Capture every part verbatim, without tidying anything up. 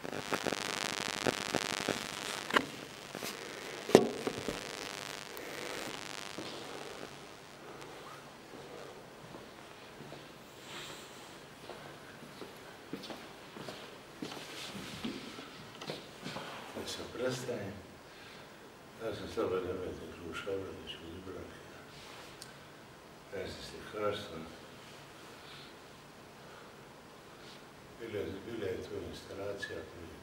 Prestajem. Ja sam slobodan umetnik u Šabraniću iz Dubrovnika. Ja sam slikarstvo. Bila je tu instalacija,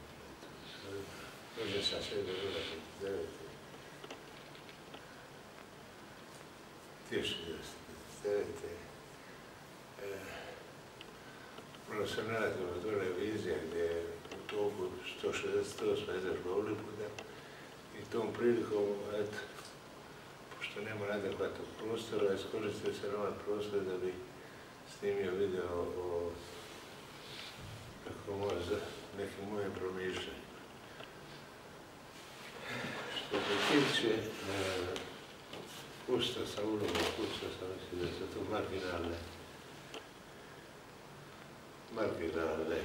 možda sam sve do pedeset devete. tisuća devetsto pedeset devete. Prvo sam naletio na televizija gdje je u toku sto šezdeset osme izašla Olibuda i tom prilikom, eto, pošto nema adekvatnog prostora, iskoristio sam ovaj prostor da bi snimio video o nekim mojim promišljanjima. Što se tiče kustosa, uloga kustosa, mislim da su to marginalne marginalne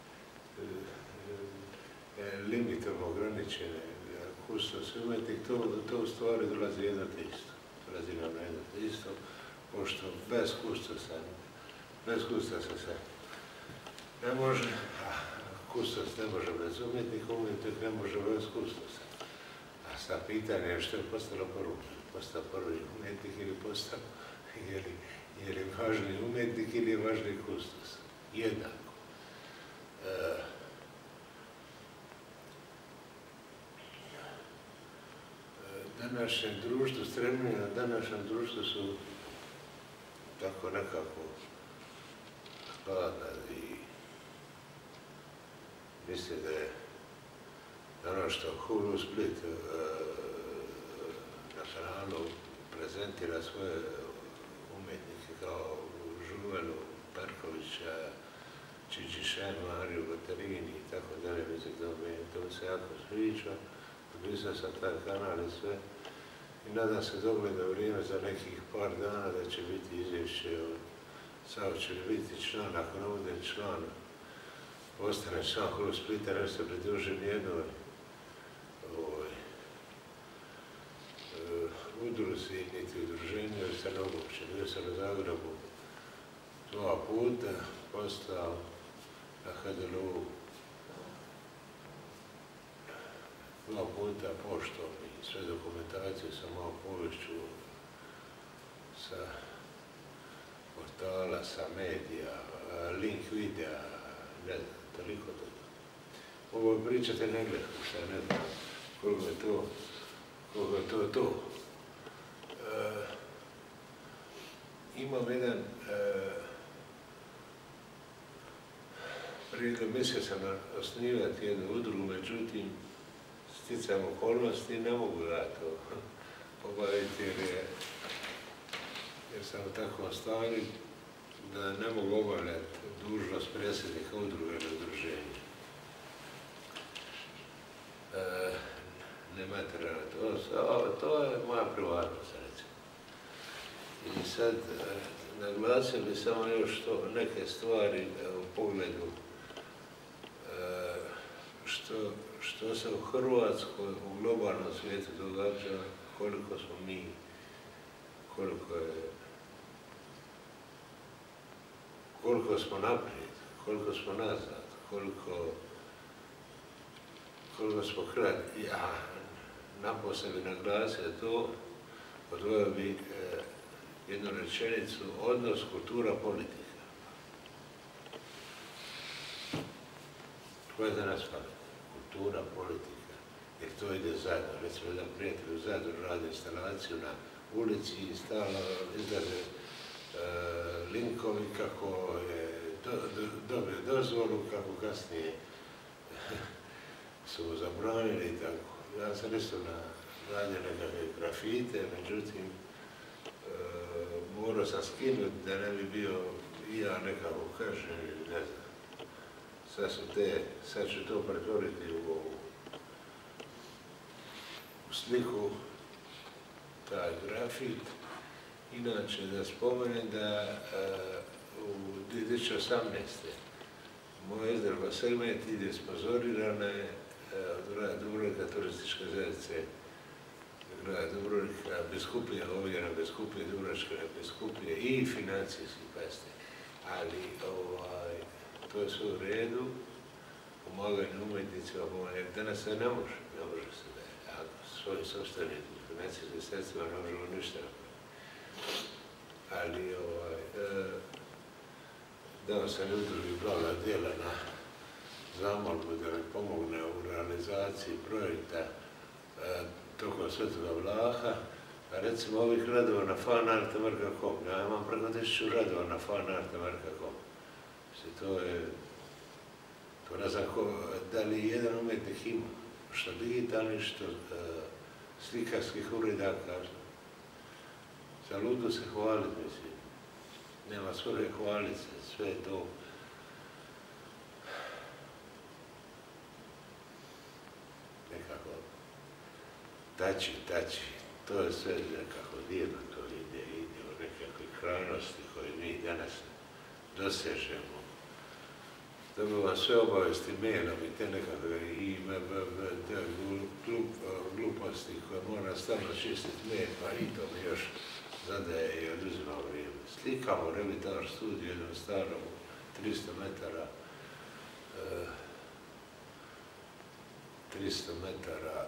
limitom ograničene kustos i umetnik, to u stvari dolazi jedno te isto. Dolazi nam na jedno te isto, pošto bez kustosa, bez kustosa se ne može, a kustos ne može bez umjetnika, umjetnik ne može bez kustosa. A sad pitanje je što je postalo prvo, postao prvi umjetnik ili postao, je li važni umjetnik ili je važni kustos. Jednako. Današnjem društvu, stremljenja na današnjem društvu su tako nekako hladna i misle da je ono što Hulu Split na kanalu prezentira svoje umjetnike kao Žuvelu, Perkovića, Čičišenu, Mariju Batarini i tako dalje, mislim da to mi se jako sviđa. Pisao sam taj kanal i sve i nadam se dogledno vrijeme za nekih par dana da će biti izvješće od Sao će li biti član, ako ne bude član, ostane član Hulu Splita, ne se pridruži nijednoj udruzi, niti udruženju, jer sam uopće. Bio sam u Zagrebu dva puta, postao na H D L U dva puta poštom i sve dokumentacije sa malo povješću, sa portala, sa medija, link videa, ne znam, toliko toga. Ovo pričate ne gledam, šta ne znam koliko je to, koliko je to to. Imam jedan prijedlog, mislio sam osnivati jednu udrugu, međutim, sticajem okolnosti ne mogu ja to obaviti jer sam u takvom stanju da ne mogu obavljati dužnost predsjednika udruge ili udruženja. Nematerijalno, to je moja privatnost, recimo. I sad naglasio bi samo još neke stvari u pogledu što se u Hrvatskoj, u globalnom svijetu događa, koliko smo mi, koliko je, koliko smo naprijed, koliko smo nazad, koliko, koliko smo kraj. Ja napose bi naglasio to, odvojio bi jednu rečenicu, odnos kultura-politika. Koja je danas pamet? Kultura, politika, jer to ide zajedno. Recimo, jedan prijatelj u Zadru radi instalaciju na ulici i stalno izlaze linkovi kako je dobio dozvolu, kako kasnije su zabranili i tako. Ja sam isto radio nekakve grafite, međutim, morao sam skinuti da ne bi bio i ja nekako kažem, ne znam. Sad su te, sad ću to pretvoriti u ovu sliku, taj grafit. Inače, da spomenem da u dvije tisuće osamnaeste. moja izdelba segment ide sponzorirana je od grada Dubrovnika, turističke zajednice grada Dubrovnika, Biskupije Ovjera, Biskupije Dubrovačke Biskupije i financijski pasti. Ali ovaj, to je sve u redu, pomaganje umjetnicima, pomaganje. Danas se ne može, ne može se da je. Ako svojim sobstvenim financijskim sredstvima ne možemo ništa napraviti. Ali ovaj, e, dao sam udrugi Plava djela na zamolbu da mi pomogne u realizaciji projekta e, tokom Svetoga Vlaha, a recimo ovih radova na fanarte marka kom. Ja imam preko tisuću radova na fanarte marka kom. To je, to ne znam ko, da li jedan umjetnik ima, što digitalni, što e, slikarskih ureda, kažem. Za ludo se hvaliti, mislim. Nema svrhe hvaliti se, sve je to. Nekako tači, tači. To je sve nekako divno, to ide, ide u nekakve krajnosti koje mi danas dosežemo. Dobivam sve obavesti mailom i te nekakve i gluposti koje mora stalno čistiti mail, pa i to mi još zadaje i oduzima vrijeme. Slikamo Revitar studiju, jednom starom tristo metara, tristo metara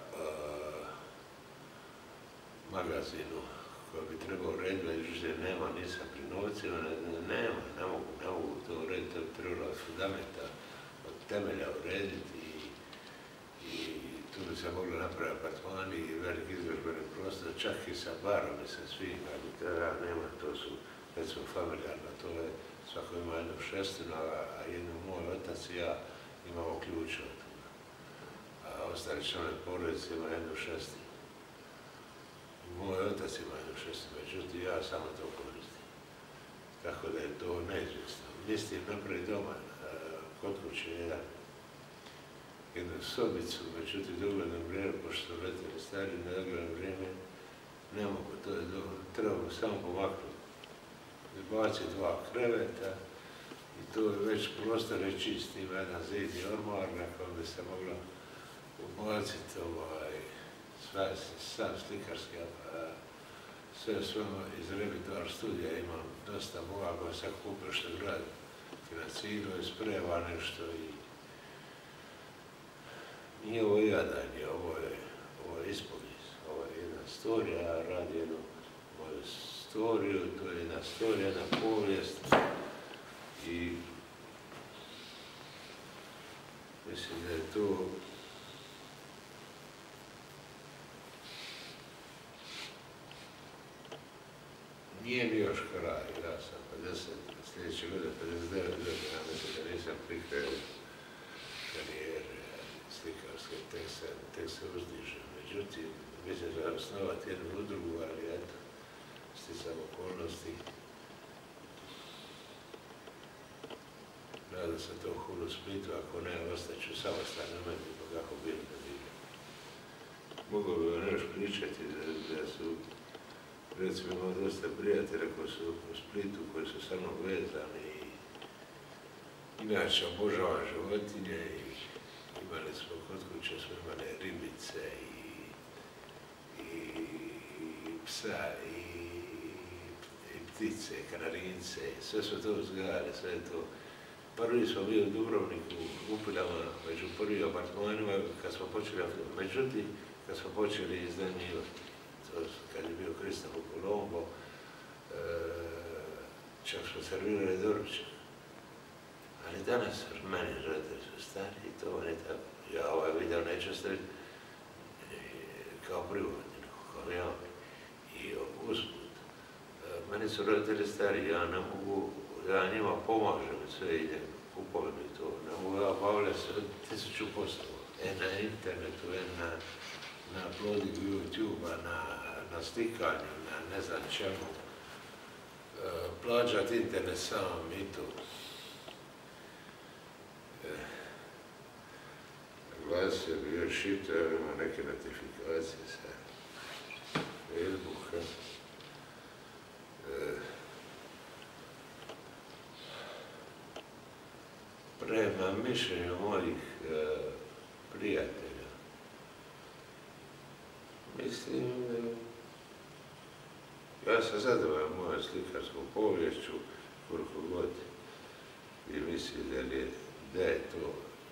magazinu koji bi trebao urediti, međutim nema, nisam pri novcima, nema, ne mogu, ne mogu to urediti, to bi trebalo od fundamenta, od temelja urediti i, i tu bi se mogli napraviti apartmani i veliki izložbeni prostor, čak i sa barom i sa svim, ali tada nema, to su, recimo, familijarno, to je, svako ima jednu šestinu, a jednu moj otac i ja imamo ključ od toga, a ostali članovi porodice ima jednu šestinu. Moj otac ima jednu šestinu, međutim ja samo to koristim. Tako da je to neizvjesno. Mislim napravi doma, kod kuće jedan, jednu sobicu, međutim dogledno vrijeme, pošto su leteli stari, na dogledno vrijeme, ne mogu, to je trebamo samo pomaknuti. Izbaciti dva kreveta i to je već prostor je čist, ima jedan zid i ormar na kojem bi se moglo ubaciti ovaj, sam slikarski, sve svojno iz Revitar studija imam dosta moga koja sam kupio što grad financirao i sprema nešto i nije ovo jadanje, ovo je, ovo je ispovijest, ovo je jedna storija, ja radim jednu moju storiju, to je jedna storija, jedna povijest i mislim da je to nije mi još kraj, ja sam pedeset, sljedeće godine pedeset devet godina, mislim da nisam pri kraju karijere slikarske, tek se, tek se uzdižem. Međutim, mislim da osnovati jednu udrugu, ali eto, sticam okolnosti. Nadam se to u Hulu Splitu, ako ne, ostaću samostalno umetnik, kako bilo da bilo. Mogu bi vam još pričati da, da su recimo, imamo dosta prijatelja koji su u Splitu, koji su sa mnom vezani i inače obožavam životinje i imali smo kod kuće, smo imali ribice i, i, i psa i, i ptice, kanarince, sve su to uzgajali, sve to. Prvi smo bili u Dubrovniku, u Upilama, među prvim apartmanima, kad smo počeli, međutim, kad smo počeli iznajmljivati. Kad je bio Kristof Kolombo, čak smo servirali doručak. Ali danas meni roditelji su stari i to ne tako. Ja ovaj video neću staviti kao privatnik, kao ja. I usput, meni su roditelji stari, ja ne mogu, ja njima pomažem sve idem, kupovim i to. Ne mogu ja obavljati se tisuću poslova. E na internetu, e na na uploadingu YouTube-a, na, na slikanju, na ne znam čemu. E, plaćat internet sam i to. E, glasio bi još šipta, ima neke notifikacije sa Facebooka. E, prema mišljenju mojih e, prijatelja, mislim, ja sam zadovoljan mojom slikarskom poviješću, koliko god vi mislili da je, da je to.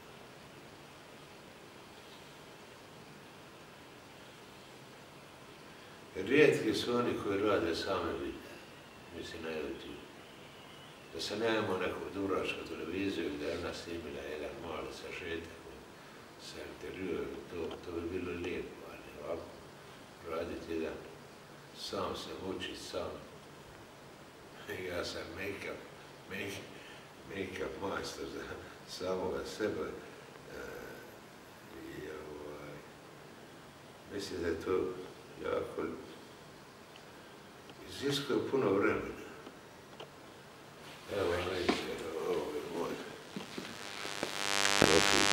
Rijetki su oni koji rade same videe, mislim na YouTube. Da se nemamo neku duračku televiziju gdje je ona snimila jedan mali sažetak sa intervjuom, to, to bi bilo lijepo, ali ovako raditi jedan, sam se mučiti sam. Ja sam make-up, make, make-up majstor za samoga sebe. E, i, ovaj, mislim da je to jako iziskuje puno vremena. Evo, vidite, ovo je moj profil